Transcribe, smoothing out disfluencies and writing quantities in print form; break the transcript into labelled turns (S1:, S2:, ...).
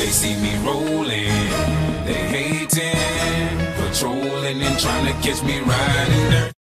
S1: they see me rolling, they hating, patrolling and trying to catch me riding dirty.